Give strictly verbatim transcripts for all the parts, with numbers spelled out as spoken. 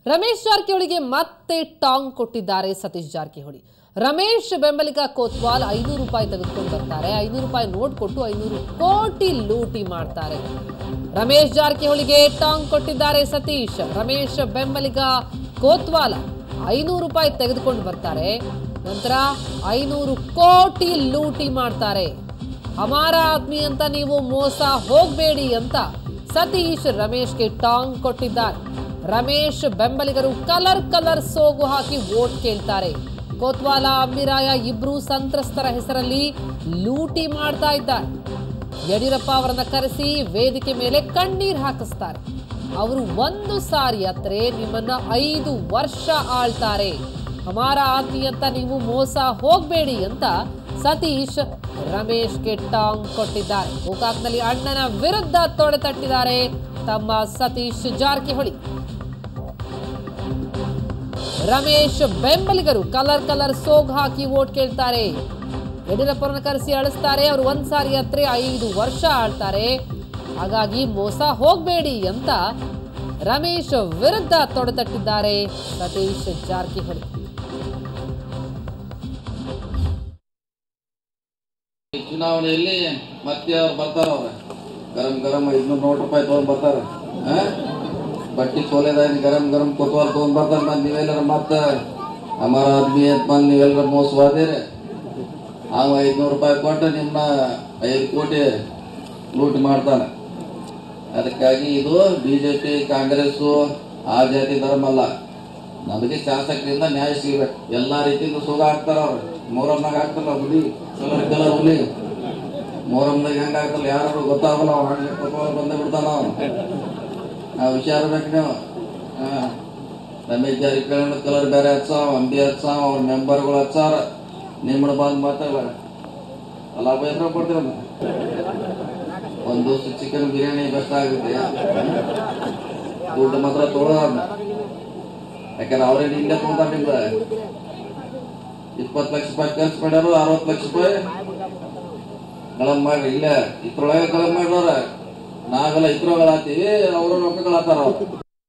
ರಮೇಶ್ ಜಾರಕಿಹೊಳಿಗೆ ಮತ್ತೆ ಟಾಂಗ್ ಕೊಟ್ಟಿದ್ದಾರೆ ಸತೀಶ್ ಜಾರಕಿಹೊಳಿ. ರಮೇಶ್ ಬೆಂಬಲಿಗ ಕೋತ್ವಾಲ್ ಐನೂರು ರೂಪಾಯಿ ತೆಗೆದುಕೊಂಡು ಬರ್ತಾರೆ. ಐನೂರು ರೂಪಾಯಿ ನೋಟ್ ಕೊಟ್ಟು ಐನೂರು ಕೋಟಿ ಲೂಟಿ ಮಾಡ್ತಾರೆ. ರಮೇಶ್ ಜಾರಕಿಹೊಳಿಗೆ ಟಾಂಗ್ ಕೊಟ್ಟಿದ್ದಾರೆ ಸತೀಶ್. ರಮೇಶ್ ಬೆಂಬಲಿಗ ಕೋತ್ವಾಲ್ ಐನೂರು ರೂಪಾಯಿ ತೆಗೆದುಕೊಂಡು ಬರ್ತಾರೆ. ನಂತರ ಐನೂರು ಕೋಟಿ ಲೂಟಿ ಮಾಡ್ತಾರೆ. ಹಮಾರ ಆದ್ಮಿ ಅಂತ ನೀವು ಮೋಸ ಹೋಗಬೇಡಿ ಅಂತ ಸತೀಶ್ ರಮೇಶ್ಗೆ ಟಾಂಗ್ ಕೊಟ್ಟಿದ್ದಾರೆ. ರಮೇಶ್ ಬೆಂಬಲಿಗರು ಕಲರ್ ಕಲರ್ ಸೋಗು ಹಾಕಿ ವೋಟ್ ಕೇಳ್ತಾರೆ. ಕೋತ್ವಾಲ ಅಂಬಿರಾಯ ಇಬ್ರು ಸಂತ್ರಸ್ತರ ಹೆಸರಲ್ಲಿ ಲೂಟಿ ಮಾಡ್ತಾ ಇದ್ದಾರೆ. ಯಡಿಯೂರಪ್ಪ ಅವರನ್ನ ಕರೆಸಿ ವೇದಿಕೆ ಮೇಲೆ ಕಣ್ಣೀರ್ ಹಾಕಿಸ್ತಾರೆ. ಅವರು ಒಂದು ಸಾರಿ ಅತ್ರೆ ನಿಮ್ಮನ್ನ ಐದು ವರ್ಷ ಆಳ್ತಾರೆ. ಹಮಾರ ಆದ್ಮಿ ಅಂತ ನೀವು ಮೋಸ ಹೋಗಬೇಡಿ ಅಂತ ಸತೀಶ್ ರಮೇಶ್ಗೆ ಟಾಂಗ್ ಕೊಟ್ಟಿದ್ದಾರೆ. ಗೋಕಾಕ್ನಲ್ಲಿ ಅಣ್ಣನ ವಿರುದ್ಧ ತೊಡೆತಟ್ಟಿದ್ದಾರೆ ತಮ್ಮ ಸತೀಶ್ ಜಾರಕಿಹೊಳಿ. ರಮೇಶ್ ಬೆಂಬಲಿಗರು ಕಲರ್ ಕಲರ್ ಸೋಗ್ ಹಾಕಿ ವೋಟ್ ಕೇಳ್ತಾರೆ. ಯಡಿಯೂರಪ್ಪರನ್ನ ಕರೆಸಿ ಅಳಿಸ್ತಾರೆ. ಅವರು ಒಂದ್ ಸಾರಿ ಹತ್ರ ಐದು ವರ್ಷ ಆಳ್ತಾರೆ. ಹಾಗಾಗಿ ಮೋಸ ಹೋಗಬೇಡಿ ಅಂತ ರಮೇಶ್ ವಿರುದ್ಧ ತೊಡೆತಟ್ಟಿದ್ದಾರೆ ಸತೀಶ್ ಜಾರಕಿಹೊಳಿ. ಚುನಾವಣೆಯಲ್ಲಿ ಮತ್ತೆ ಅವ್ರು ಬರ್ತಾರ. ಅವ್ರ ಗರಂ ಗರಂ ಐದ್ನೂರು ನೂರು ರೂಪಾಯಿ ತಗೊಂಡ್ ಬರ್ತಾರ. ಬಟ್ಟಿ ಸೋಲೆದ ಗರಂ ಗರಂ ಕೊತ್ವಾಲ್ ತಗೊಂಡ್ ಬರ್ತಾರ. ಬಂದ್ ನೀವೆಲ್ಲರ ಮತ್ತ ಹಮಾರ ಆದ್ಮಿ ಅಂತ ಬಂದ್ ನೀವೆಲ್ಲರ ಮೋಸವಾದಿರಿ. ಅವ ಐದ್ನೂರು ರೂಪಾಯಿ ಕೊಟ್ಟು ನಿಮ್ನ ಐದು ಕೋಟಿ ಲೂಟ್ ಮಾಡ್ತಾನೆ. ಅದಕ್ಕಾಗಿ ಇದು ಬಿಜೆಪಿ ಕಾಂಗ್ರೆಸ್ ಆ ಜಾತಿ ಧರ್ಮ ಅಲ್ಲ. ನಮಗೆ ಶಾಸಕರಿಂದ ನ್ಯಾಯ ಸಿಗ್ಬೇಕು. ಎಲ್ಲಾ ರೀತಿಯಿಂದ ಸುಗ ಹಾಕ್ತಾರ. ಅವ್ರು ಮೊಹರಂನಾಗ ಹಾಕ್ತಾರ ಹುಲಿ ಕಲರ್ ಕಲರ್ ಹುಲಿ. ಮೊಹರಂದಾಗ ಹೆಂಗ ಆಗ್ತಲ್ಲ ಯಾರು ಗೊತ್ತಾಗಲ್ಲ. ಕೊತ್ವಾಲ್ ಬಂದೇ ಬಿಡ್ತಾನ. ನಾವು ವಿಚಾರ ಬೇಕು ನೀವು. ರಮೇಶ್ ಜಾರಕಿಹೊಳಿ ಕಲರ್ ಬೇರೆ ಹಚ್ಚಾವ, ಅಂಬಿ ಹಚ್ಚಾವ, ಅವ್ರ ಮೆಂಬರ್ಗಳು ಹಚ್ಚಾರ. ನಿಮ್ಮನ್ನ ಬಂದ್ ಮಾತಾಡ ಅಲ್ಲ ಬೇದ್ರ ಕೊಡ್ತೀರ. ಒಂದ್ ದಿವಸ ಚಿಕನ್ ಬಿರಿಯಾನಿ ಬೆಸ್ಟ್ ಆಗುತ್ತೆ. ದುಡ್ಡು ಮಾತ್ರ ತೊಗೊಳ. ಯಾಕಂದ್ರೆ ಅವ್ರೇನು ಇಲ್ಲೇ ತೊಗೊಂತಾರ. ನಿಮ್ದ ಇಪ್ಪತ್ತು ಲಕ್ಷ ರೂಪಾಯಿ ಖರ್ಚು ಮಾಡ್ಯಾರು. ಅರವತ್ತು ಲಕ್ಷ ರೂಪಾಯಿ ಕಳಮ್ ಮಾಡ್ರಿ. ಇಲ್ಲ ಇದ್ರೊಳಗೆ ಕಳಮ್ ಮಾಡ್ರವ್ರ. ನಾವೆಲ್ಲ ಇದ್ರೊಳಗಾತೀವಿ, ಅವ್ರ ರೊಕ್ಕಗಳಾತಾರ. ಅವ್ರು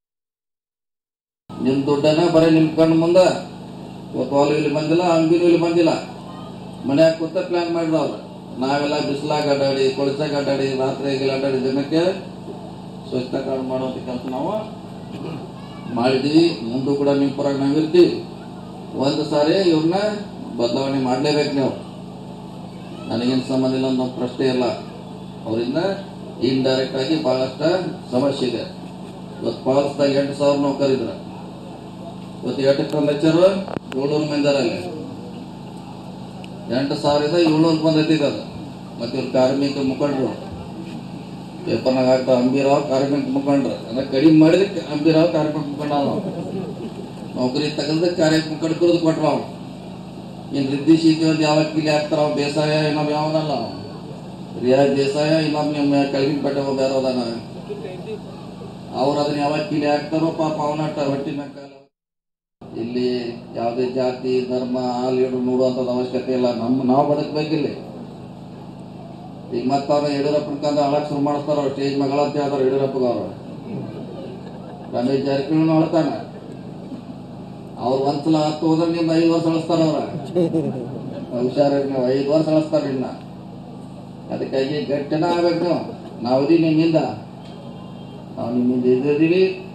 ನಿಮ್ ದುಡ್ಡನ್ನ ಬರೀ ನಿಮ್ ಕಣ್ಣು ಮುಂದ ಕೋತ್ವಾಲು ಇಲ್ಲಿ ಬಂದಿಲ್ಲ, ಅಂಬಿನೂ ಇಲ್ಲಿ ಬಂದಿಲ್ಲ. ಮನ್ಯಾಗ ಕೂತ ಪ್ಲಾನ್ ಮಾಡಿದವ್ರು. ನಾವೆಲ್ಲ ಬಿಸಿಲಾಗ ಅಡ್ಡಾಡಿ, ಕೊಳಸಾಗ ಅಡ್ಡಾಡಿ, ರಾತ್ರಿ ಅಡ್ಡಾಡಿ ಜನಕ್ಕೆ ಸ್ವಚ್ಛತಾ ಕಾರ್ಡ್ ಮಾಡುವಂತ ಕೆಲಸ ನಾವು ಮಾಡಿದೀವಿ. ಮುಂದೂ ಕೂಡ ನಿಮ್ ಪರಾಗ ನಾವಿರ್ತೀವಿ. ಒಂದು ಸಾರಿ ಇವ್ರನ್ನ ಬದಲಾವಣೆ ಮಾಡ್ಲೇಬೇಕು ನೀವು. ನನಗೇನು ಸಂಬಂಧ ಇಲ್ಲ ಅನ್ನೋ ಪ್ರಶ್ನೆ ಇಲ್ಲ. ಅವರಿಂದ ಇಂಡೈರೆಕ್ಟ್ ಆಗಿ ಬಹಳಷ್ಟು ಸಮಸ್ಯೆ ಇದೆ. ಇವತ್ತು ಪಾಲ್ಸ್ದಾಗ ಎಂಟು ಸಾವಿರ ನೌಕರಿದ್ರ. ಇವತ್ತು ಎಷ್ಟಕ್ಕೆ ಲೆಕ್ಚರು ಏಳ್ನೂರು ಮಂದಿರಲ್ಲಿ ಎಂಟು ಸಾವಿರದ ಏಳ್ನೂರು ಬಂದೈತಿ ಅದು. ಮತ್ತೆ ಇವ್ರು ಕಾರ್ಮಿಕ ಮುಖಂಡರು ಪೇಪರ್ನಾಗ ಆಗ್ತಾವ. ಅಂಬಿರಾವ್ ಕಾರ್ಮಿಕ ಮುಖಂಡ್ರು ಅಂದ್ರೆ ಕಡಿಮೆ ಮಾಡಿದಕ್ಕೆ ಅಂಬಿರಾವ್ ಕಾರ್ಮಿಕ ಮುಖಂಡ. ನೌಕರಿ ತಗದ ಕಾರ್ಮಿಕ ಮುಖಂಡರು ಕೊಟ್ರ. ಅವ್ರು ಇನ್ ರಿದ್ದಿ ಶೀತಿ ಒಂದು ಯಾವ ಕಿಲಿ ಹಾಕ್ತಾರ. ಅವ್ ಬೇಸಾಯ ಇನ್ನೊಬ್ಬ ಯಾವನಲ್ಲ. ರಿಯಾಜ್ ದೇಸಾಯ ಇನ್ನೊಬ್ಬ ನಿಮ್ಮ ಕೆಳಗಿನ ಪಟ್ಟೆ ಬೇರೆ ಅದಾನ. ಅವ್ರು ಅದನ್ನ ಯಾವಾಗ ಕಿಲಿ ಹಾಕ್ತಾರೋ ಪಾಪ ಅವನಟ್ಟ ಹೊಟ್ಟಿನ ಕಾಲ. ಇಲ್ಲಿ ಯಾವುದೇ ಜಾತಿ ಧರ್ಮ ಆ ಲೀಡರ್ ನೋಡುವಂಥದ್ದು ಅವಶ್ಯಕತೆ ಇಲ್ಲ. ನಮ್ಮ ನಾವು ಬದುಕಬೇಕಿಲ್ಲಿ. ಈಗ ಮತ್ತ ಅವ್ರ ಯಡಿಯೂರಪ್ಪನ ಕಂದ ಅಳಕ್ ಶುರು ಮಾಡಿಸ್ತಾರ. ಅವ್ರು ಸ್ಟೇಜ್ ಮಗಳ ಅಂತ ಹೇಳ್ತಾರ ಯಡಿಯೂರಪ್ಪಗ. ಅವರು ರಮೇಶ್ ಜಾರಕಿಹೊಳಿ ಅಳ್ತಾನ. ಅವ್ರು ಒಂದ್ಸಲ ಹತ್ತು ಹೋದ್ರೆ ನಿಮ್ದು ಐದು ವರ್ಷ ಅಳಿಸ್ತಾರ. ಅವ್ರ ಹುಷಾರ ನೀವು ಐದು ವರ್ಷ ಅಳಿಸ್ತಾರ ನಿನ್ನ. ಅದಕ್ಕಾಗಿ ಗಟ್ಟಿನ ಆಗ್ಬೇಕು ನೀವು. ನಾವದಿ ನಿಮ್ಮಿಂದ ನಾವು ನಿಮ್ಮಿಂದ ಇದ್ದೀವಿ.